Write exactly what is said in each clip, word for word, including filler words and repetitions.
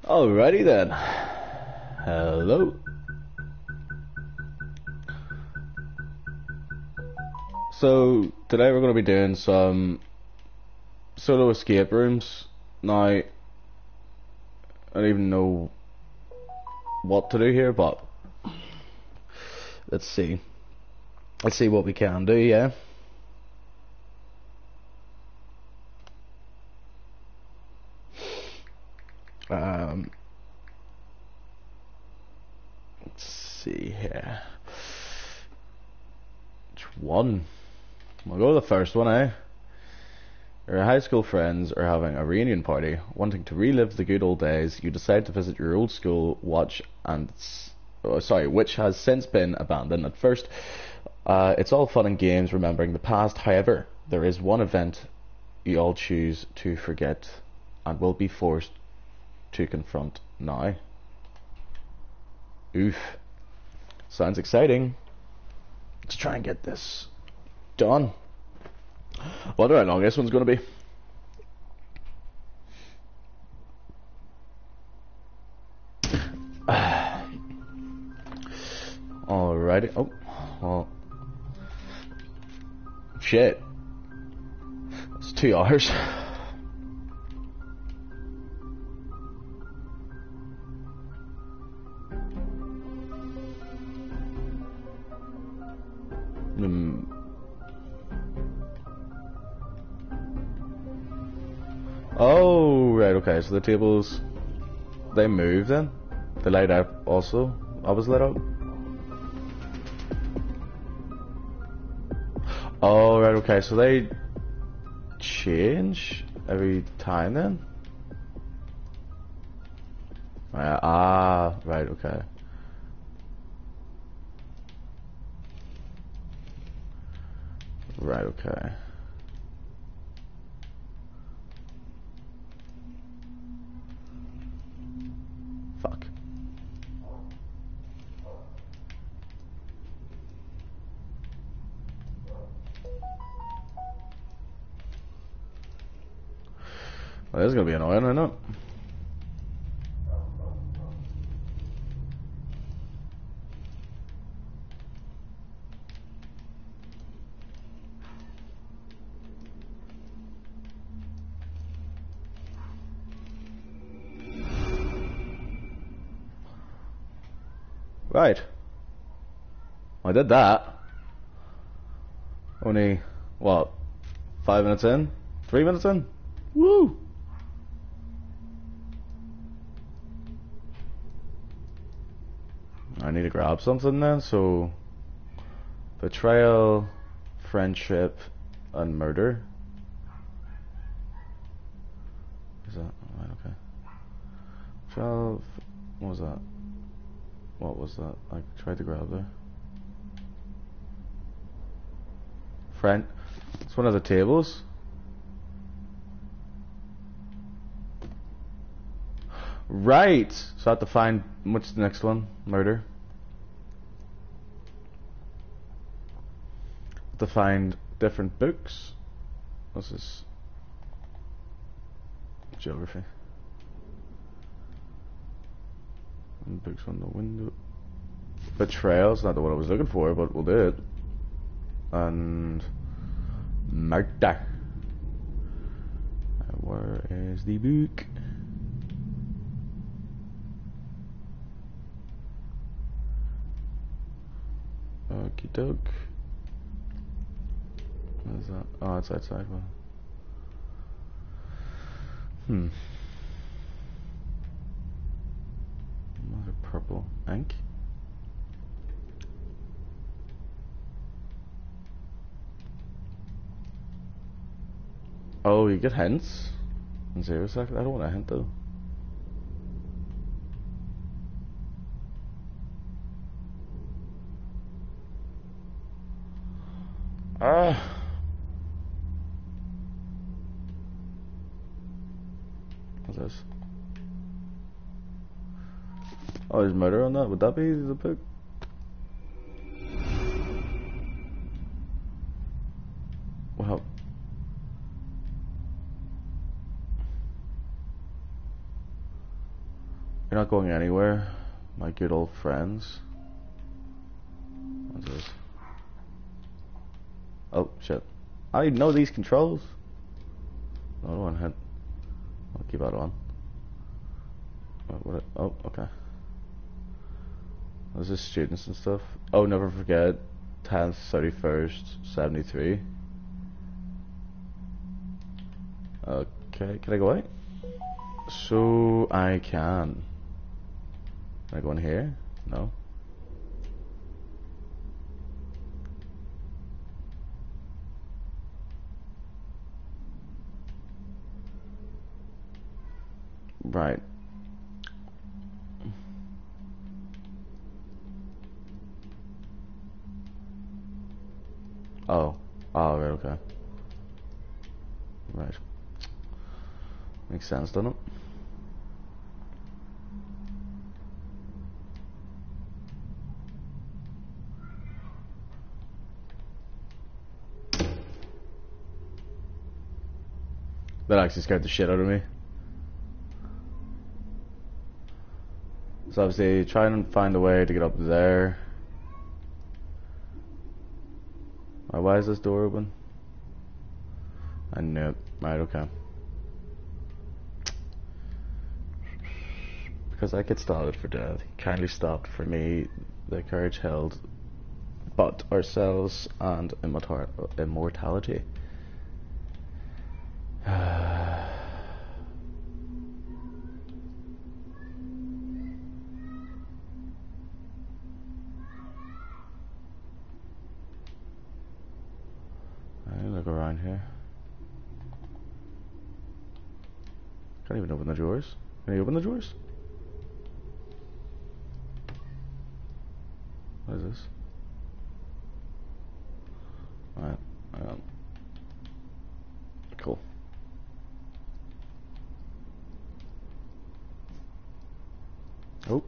Alrighty then. Hello. So today we're going to be doing some solo escape rooms. Now, I don't even know what to do here, but let's see. Let's see what we can do, yeah. Um, let's see here. Which one? We'll go with the first one, eh? Your high school friends are having a reunion party, wanting to relive the good old days. You decide to visit your old school, watch and oh, sorry, which has since been abandoned. At first, uh, it's all fun and games, remembering the past. However, there is one event you all choose to forget, and will be forced to confront now. Oof, sounds exciting. Let's try and get this done. Wonder how long this one's going to be. Alrighty. Oh, well. Shit. It's two hours. Hmm. Oh, right, okay, so the tables, they move then? They light up also? I was lit up? Oh, right, okay, so they change every time then? Right, ah, right, okay. Right, okay. Fuck. Well, this is gonna be annoying, isn't it? Right. I did that. Only, what, five minutes in? Three minutes in? Woo! I need to grab something then, so... Betrayal, friendship, and murder. Is that, right, okay. Betrayal, what was that? What was that? I tried to grab there. Friend, it's one of the tables. Right! So I have to find, what's the next one? Murder. To find different books. What's this? Geography. And books on the window. Betrayal's not the one I was looking for, but we'll do it. And murder. Where is the book? Okie doke. What is that? Oh, it's outside. Well. Hmm. Another purple ink. Oh, you get hints? In zero seconds? I don't want a hint though. Ah. What's this? Oh, there's murder on that. Would that be the book? Well. You're not going anywhere, my good old friends. What's this? Oh, shit. I know these controls. I don't want to hit. I'll keep that on. What, what, oh, okay. This is students and stuff. Oh, never forget. tenth, thirty-first, seventy-three. Okay, can I go out? So I can. Can I go in here? No. Right. Oh. Oh, right, okay. Right. Makes sense, doesn't it? That actually scared the shit out of me. So obviously try and find a way to get up there. Right, why is this door open? I knew it. Right, okay. Because I get started for death. He kindly stopped for me. The courage held but ourselves and immortal immortality. Look around here. Can't even open the drawers. Can you open the drawers? What is this? Alright, um, cool. Oh.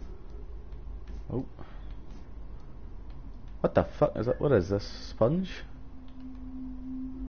Oh. What the fuck is that? What is this? Sponge?